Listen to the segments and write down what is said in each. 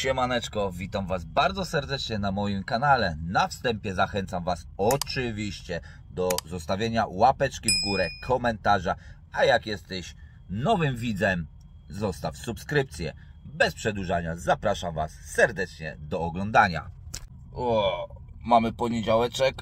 Siemaneczko, witam Was bardzo serdecznie na moim kanale. Na wstępie zachęcam Was oczywiście do zostawienia łapeczki w górę, komentarza, a jak jesteś nowym widzem, zostaw subskrypcję. Bez przedłużania zapraszam Was serdecznie do oglądania. Mamy poniedziałeczek,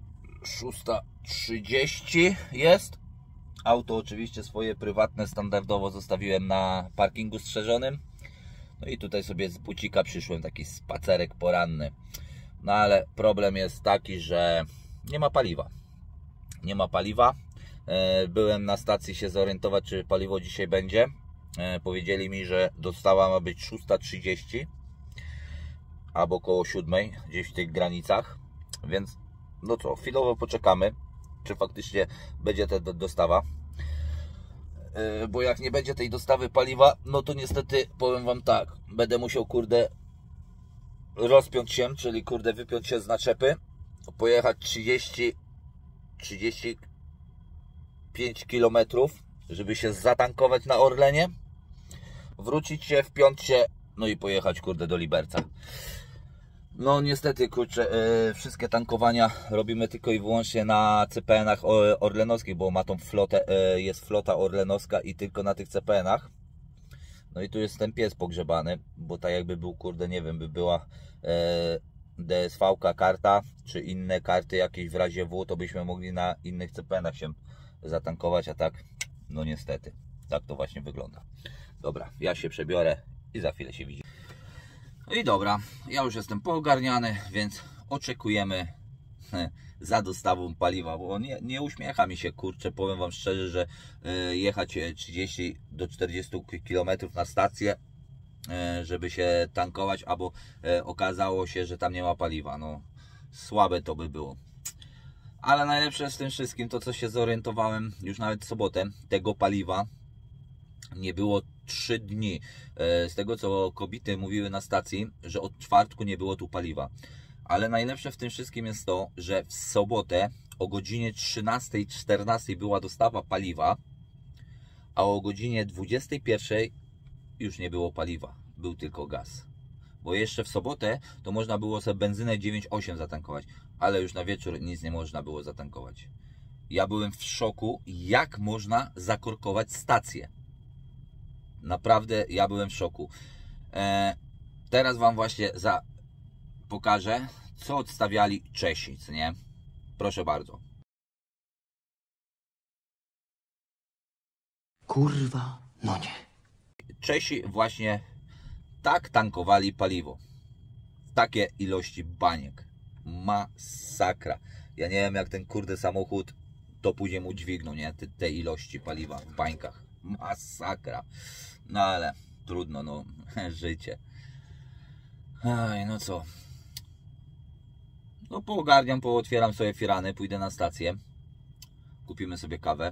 6:30 jest. Auto oczywiście swoje prywatne standardowo zostawiłem na parkingu strzeżonym. No i tutaj sobie z bucika przyszłem, taki spacerek poranny. No ale problem jest taki, że nie ma paliwa. Nie ma paliwa. Byłem na stacji się zorientować, czy paliwo dzisiaj będzie. Powiedzieli mi, że dostawa ma być 6:30 albo około 7, gdzieś w tych granicach. Więc no co, chwilowo poczekamy, czy faktycznie będzie ta dostawa. Bo jak nie będzie tej dostawy paliwa, no to niestety powiem Wam tak, będę musiał kurde rozpiąć się, czyli kurde wypiąć się z naczepy, pojechać 35 km, żeby się zatankować na Orlenie, wrócić się, wpiąć się, no i pojechać kurde do Liberca. No niestety kurczę, wszystkie tankowania robimy tylko i wyłącznie na CPN-ach orlenowskich, bo ma tą flotę, jest flota orlenowska i tylko na tych CPN-ach. No i tu jest ten pies pogrzebany, bo tak jakby był kurde, nie wiem, by była DSV-ka karta, czy inne karty jakieś w razie W, to byśmy mogli na innych CPN-ach się zatankować, a tak, no niestety, tak to właśnie wygląda. Dobra, ja się przebiorę i za chwilę się widzimy. No i dobra, ja już jestem poogarniany, więc oczekujemy za dostawą paliwa, bo nie uśmiecha mi się, kurczę, powiem Wam szczerze, że jechać 30 do 40 km na stację, żeby się tankować, albo okazało się, że tam nie ma paliwa. No słabe to by było. Ale najlepsze z tym wszystkim to, co się zorientowałem już nawet w sobotę, tego paliwa nie było 3 dni. Z tego, co kobiety mówiły na stacji, że od czwartku nie było tu paliwa. Ale najlepsze w tym wszystkim jest to, że w sobotę o godzinie 13:14 była dostawa paliwa, a o godzinie 21:00 już nie było paliwa. Był tylko gaz. Bo jeszcze w sobotę to można było sobie benzynę 9,8 zatankować, ale już na wieczór nic nie można było zatankować. Ja byłem w szoku, jak można zakorkować stację. Naprawdę ja byłem w szoku. Teraz Wam właśnie pokażę, co odstawiali Czesi, co nie? Proszę bardzo. Kurwa, no nie. Czesi właśnie tak tankowali paliwo. Takie ilości baniek. Masakra. Ja nie wiem, jak ten kurde samochód to później mu dźwignął, nie? Te ilości paliwa w bańkach. Masakra. No ale trudno, no. Życie. Aj, no co. No poogarniam, pootwieram sobie firany, pójdę na stację. Kupimy sobie kawę.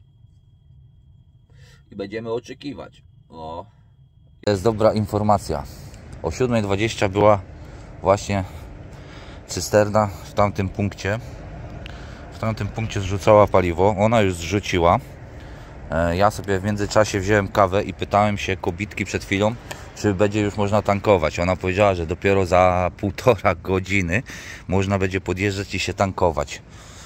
I będziemy oczekiwać. O. To jest dobra informacja. O 7:20 była właśnie cysterna w tamtym punkcie. W tamtym punkcie zrzucała paliwo. Ona już zrzuciła. Ja sobie w międzyczasie wziąłem kawę i pytałem się kobitki przed chwilą, czy będzie już można tankować. Ona powiedziała, że dopiero za 1,5 godziny można będzie podjeżdżać i się tankować.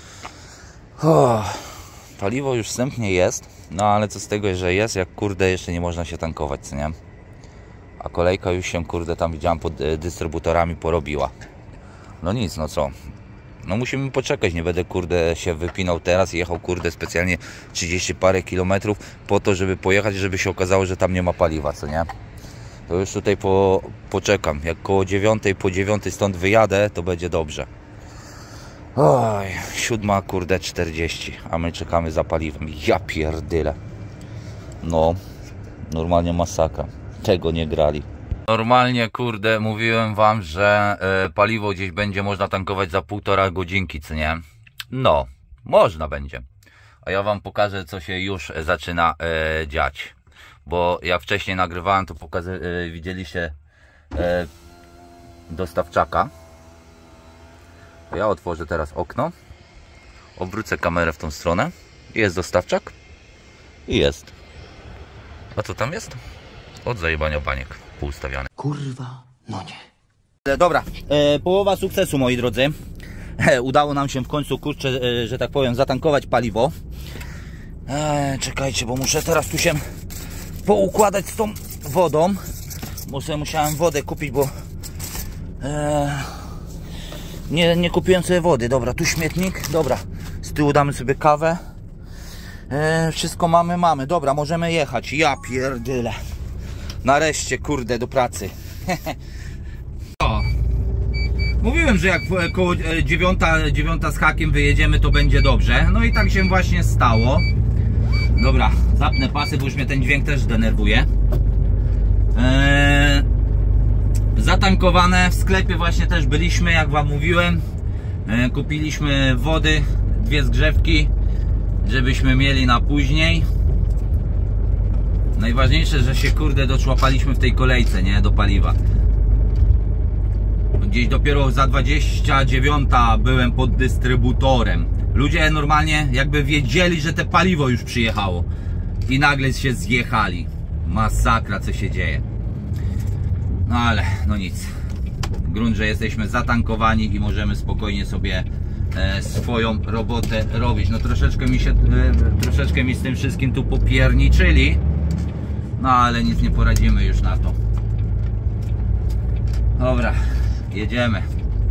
Paliwo już wstępnie jest, no ale co z tego, że jest, jak kurde jeszcze nie można się tankować, co nie? A kolejka już się kurde tam widziałem pod dystrybutorami porobiła. No nic, no co? No musimy poczekać, nie będę kurde się wypinał teraz i jechał kurde specjalnie 30 parę kilometrów po to, żeby pojechać, żeby się okazało, że tam nie ma paliwa, co nie? To już tutaj poczekam, jak koło 9, po 9 stąd wyjadę, to będzie dobrze. Oj, 7 kurde 40, a my czekamy za paliwem, ja pierdyle. No, normalnie masakra, tego nie grali. Normalnie, kurde, mówiłem Wam, że paliwo gdzieś będzie można tankować za 1,5 godzinki, co nie? No, można będzie. A ja Wam pokażę, co się już zaczyna dziać. Bo jak wcześniej nagrywałem, to widzieliście dostawczaka. Ja otworzę teraz okno. Obrócę kamerę w tą stronę. Jest dostawczak. I jest. A co tam jest? Od zajebania baniek poustawiane. Kurwa, No nie. Dobra, połowa sukcesu, moi drodzy. Udało nam się w końcu, kurczę, że tak powiem, zatankować paliwo. Czekajcie, bo muszę teraz tu się poukładać z tą wodą. Bo sobie musiałem wodę kupić, bo nie kupiłem sobie wody. Dobra, tu śmietnik. Dobra, z tyłu damy sobie kawę. Wszystko mamy. Dobra, możemy jechać. Ja pierdyle. Nareszcie, kurde, do pracy. Mówiłem, że jak koło 9 z hakiem wyjedziemy, to będzie dobrze. No i tak się właśnie stało. Dobra, zapnę pasy, bo już mnie ten dźwięk też denerwuje. Zatankowane w sklepie właśnie też byliśmy, jak wam mówiłem. Kupiliśmy wody, 2 zgrzewki, żebyśmy mieli na później. Najważniejsze, że się, kurde, doczłapaliśmy w tej kolejce, nie? Do paliwa. Gdzieś dopiero za 29 byłem pod dystrybutorem. Ludzie normalnie jakby wiedzieli, że te paliwo już przyjechało. I nagle się zjechali. Masakra, co się dzieje. No ale, no nic. Grunt, że jesteśmy zatankowani i możemy spokojnie sobie swoją robotę robić. No troszeczkę mi z tym wszystkim tu popierniczyli. No ale nic nie poradzimy już na to. Dobra, jedziemy.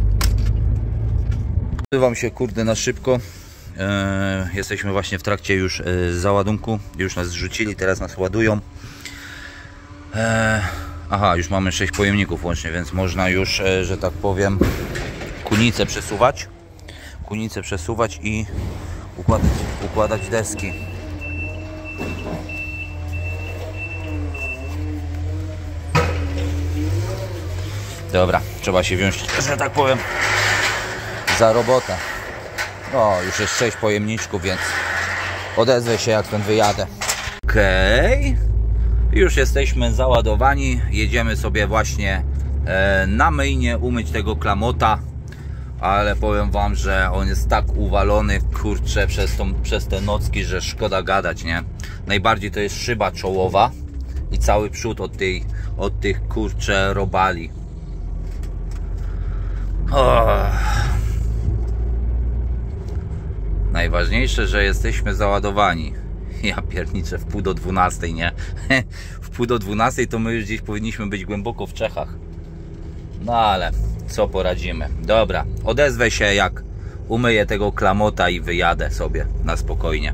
Wam się, kurde, na szybko. Jesteśmy właśnie w trakcie już załadunku. Już nas zrzucili, teraz nas ładują. Aha, już mamy 6 pojemników łącznie, więc można już, że tak powiem, kunicę przesuwać i układać deski. Dobra, trzeba się wziąć, że tak powiem, za robotę. No, już jest 6 pojemniczków, więc odezwę się, jak stąd wyjadę. Okej. Już jesteśmy załadowani. Jedziemy sobie właśnie na myjnię umyć tego klamota. Ale powiem wam, że on jest tak uwalony, kurczę, przez te nocki, że szkoda gadać, nie? Najbardziej to jest szyba czołowa i cały przód od tych, kurczę, robali. Najważniejsze, że jesteśmy załadowani. Ja pierniczę, w pół do 12, nie? W pół do 12 to my już gdzieś powinniśmy być głęboko w Czechach. No ale co poradzimy. Dobra, odezwę się, jak umyję tego klamota i wyjadę sobie na spokojnie.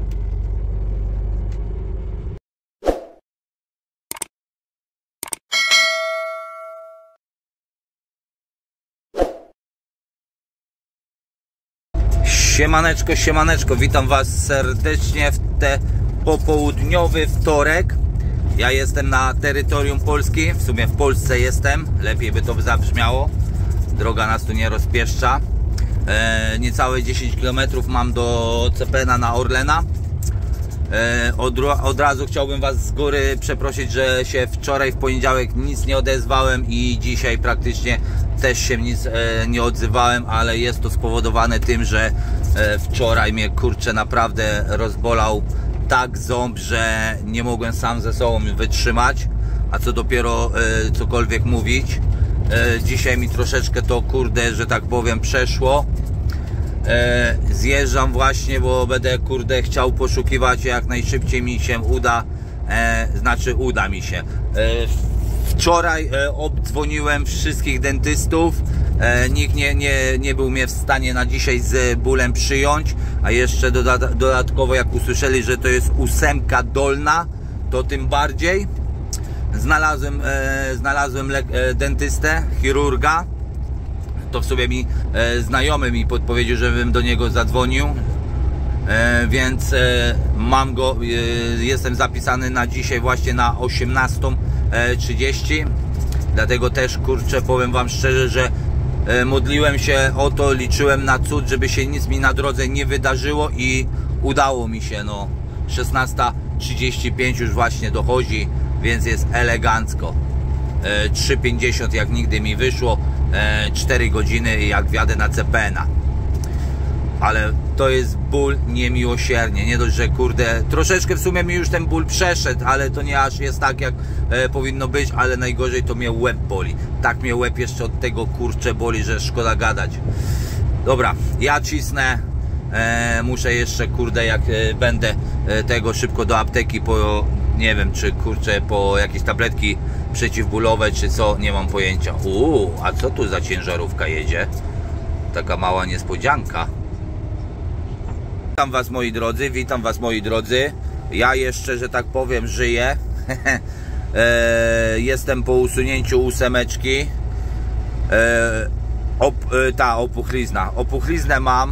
Siemaneczko, siemaneczko, witam was serdecznie w te popołudniowy wtorek. Ja jestem na terytorium Polski, w sumie w Polsce jestem, lepiej by to zabrzmiało. Droga nas tu nie rozpieszcza. Niecałe 10 km mam do Cepena na Orlena. Od razu chciałbym was z góry przeprosić, że się wczoraj w poniedziałek nic nie odezwałem i dzisiaj praktycznie też się nic nie odzywałem, ale jest to spowodowane tym, że wczoraj mnie, kurczę, naprawdę rozbolał tak ząb, że nie mogłem sam ze sobą wytrzymać, a co dopiero cokolwiek mówić. Dzisiaj mi troszeczkę to, kurde, że tak powiem, przeszło. Zjeżdżam właśnie, bo będę, kurde, chciał poszukiwać, jak najszybciej mi się uda, znaczy uda mi się. Wczoraj obdzwoniłem wszystkich dentystów, nikt nie był mnie w stanie na dzisiaj z bólem przyjąć, a jeszcze dodatkowo jak usłyszeli, że to jest 8 dolna, to tym bardziej. Znalazłem dentystę, chirurga. To w sobie znajomy mi podpowiedział, żebym do niego zadzwonił, więc mam go, jestem zapisany na dzisiaj właśnie na 18:30, dlatego też, kurczę, powiem wam szczerze, że modliłem się o to, liczyłem na cud, żeby się nic mi na drodze nie wydarzyło i udało mi się. No, 16:35 już właśnie dochodzi, więc jest elegancko. 3:50 jak nigdy mi wyszło, 4 godziny jak wjadę na Cepena. ale to jest ból niemiłosiernie. Nie dość, że kurde, troszeczkę w sumie mi już ten ból przeszedł, ale to nie aż jest tak, jak powinno być, ale najgorzej to mnie łeb boli. Tak mnie łeb jeszcze od tego kurcze boli, że szkoda gadać. Dobra, ja cisnę. Muszę jeszcze, kurde, jak będę tego szybko do apteki po, nie wiem, czy kurczę, po jakieś tabletki przeciwbólowe, czy co, nie mam pojęcia. A co tu za ciężarówka jedzie? Taka mała niespodzianka. Witam was, moi drodzy, witam was, moi drodzy. Ja jeszcze, że tak powiem, żyję. Jestem po usunięciu ósemeczki. Opuchlizna. Opuchliznę mam.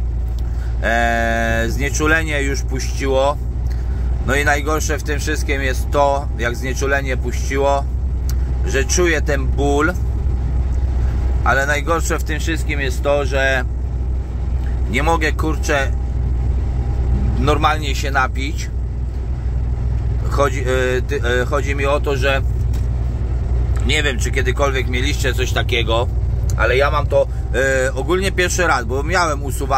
Znieczulenie już puściło. No i najgorsze w tym wszystkim jest to, jak znieczulenie puściło, że czuję ten ból. Ale najgorsze w tym wszystkim jest to, że nie mogę, kurczę, normalnie się napić. Chodzi mi o to, że nie wiem, czy kiedykolwiek mieliście coś takiego, ale ja mam to ogólnie pierwszy raz, bo miałem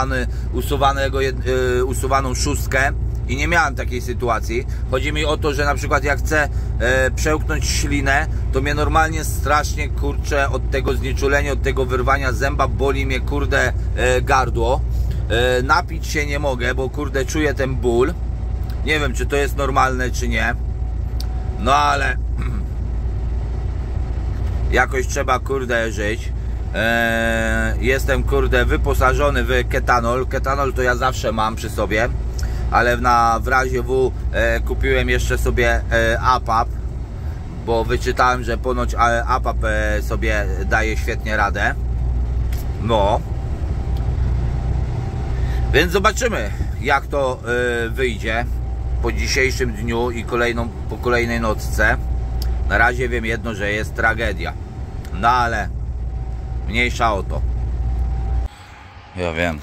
usuwaną szóstkę i nie miałem takiej sytuacji. Chodzi mi o to, że na przykład jak chcę przełknąć ślinę, to mnie normalnie strasznie, kurczę, od tego znieczulenia, od tego wyrwania zęba boli mnie, kurde, gardło. Napić się nie mogę, bo kurde czuję ten ból. Nie wiem, czy to jest normalne, czy nie. No ale jakoś trzeba, kurde, żyć. Jestem, kurde, wyposażony w ketanol. Ketanol to ja zawsze mam przy sobie, ale w razie W kupiłem jeszcze sobie APAP, bo wyczytałem, że ponoć APAP sobie daje świetnie radę. No więc zobaczymy, jak to wyjdzie po dzisiejszym dniu i po kolejnej nocce. Na razie wiem jedno, że jest tragedia. No ale mniejsza o to. Ja wiem,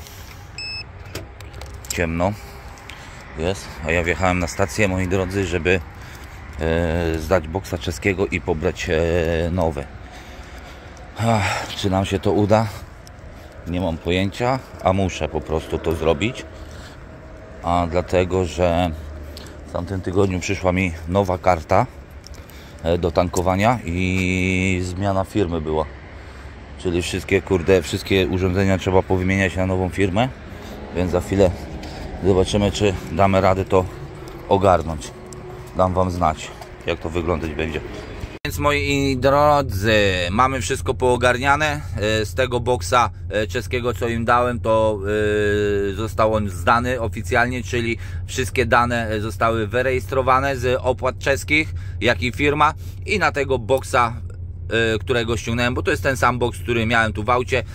ciemno jest, a ja wjechałem na stację, moi drodzy, żeby zdać boksa czeskiego i pobrać nowy. Czy nam się to uda? Nie mam pojęcia, a muszę po prostu to zrobić. A dlatego, że w tamtym tygodniu przyszła mi nowa karta do tankowania i zmiana firmy była. Czyli wszystkie urządzenia trzeba powymieniać na nową firmę. Więc za chwilę zobaczymy, czy damy radę to ogarnąć. Dam wam znać, jak to wyglądać będzie. Więc moi drodzy, mamy wszystko poogarniane. Z tego boksa czeskiego, co im dałem, to został on zdany oficjalnie, czyli wszystkie dane zostały wyrejestrowane z opłat czeskich, jak i firma. I na tego boksa, którego ściągnąłem, bo to jest ten sam boks, który miałem tu w aucie,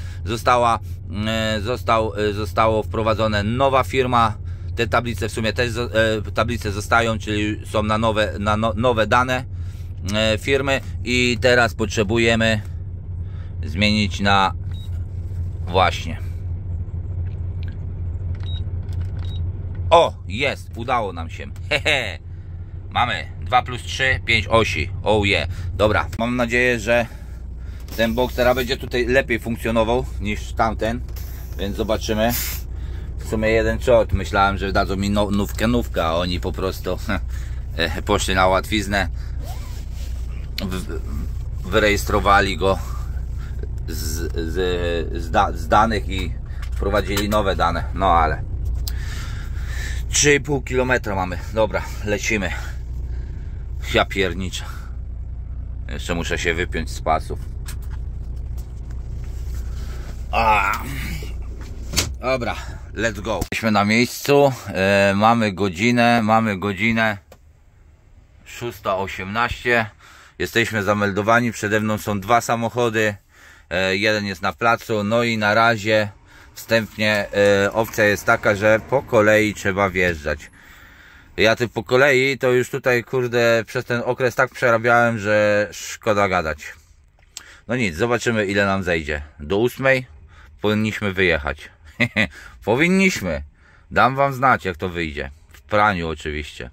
zostało wprowadzone nowa firma. Te tablice w sumie też tablice zostają, czyli są na nowe dane firmy i teraz potrzebujemy zmienić na właśnie. O, jest, udało nam się. Hehe. Mamy 2+3, 5 osi. Oh yeah. Dobra, mam nadzieję, że ten boks teraz będzie tutaj lepiej funkcjonował niż tamten, więc zobaczymy. W sumie jeden czort, myślałem, że dadzą mi nówkę, a oni po prostu poszli na łatwiznę. Wyrejestrowali go z danych i wprowadzili nowe dane. No ale 3,5 km mamy. Dobra, lecimy. Ja pierniczę. Jeszcze muszę się wypiąć z pasów. Dobra, let's go. Jesteśmy na miejscu. Mamy godzinę 6:18. Jesteśmy zameldowani. Przede mną są dwa samochody. Jeden jest na placu. No i na razie wstępnie opcja jest taka, że po kolei trzeba wjeżdżać. Ja ty po kolei to już tutaj, kurde, przez ten okres tak przerabiałem, że szkoda gadać. No nic, zobaczymy, ile nam zejdzie. Do 8 powinniśmy wyjechać. Powinniśmy. Dam wam znać, jak to wyjdzie. W praniu oczywiście.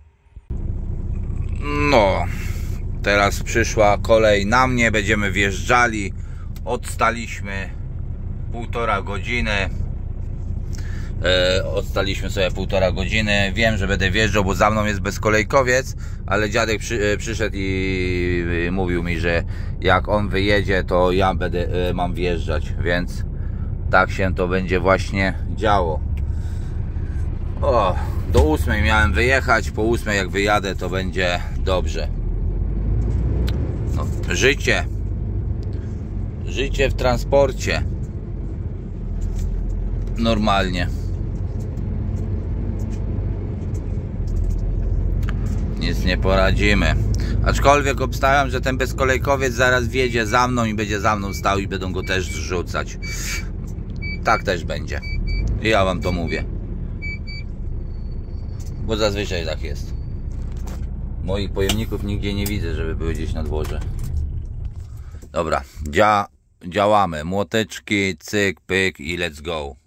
No, teraz przyszła kolej na mnie. Będziemy wjeżdżali. Odstaliśmy 1,5 godziny. Odstaliśmy sobie 1,5 godziny. Wiem, że będę wjeżdżał, bo za mną jest bezkolejkowiec, ale dziadek przyszedł i mówił mi, że jak on wyjedzie, to ja mam wjeżdżać, więc tak się to będzie właśnie działo. O, do 8 miałem wyjechać, po 8 jak wyjadę, to będzie dobrze. No, życie w transporcie normalnie. Nic nie poradzimy. Aczkolwiek obstawiam, że ten bezkolejkowiec zaraz wjedzie za mną i będzie za mną stał i będą go też zrzucać. Tak też będzie. I ja wam to mówię. Bo zazwyczaj tak jest. Moich pojemników nigdzie nie widzę, żeby były gdzieś na dworze. Dobra, działamy. Młoteczki, cyk, pyk i let's go.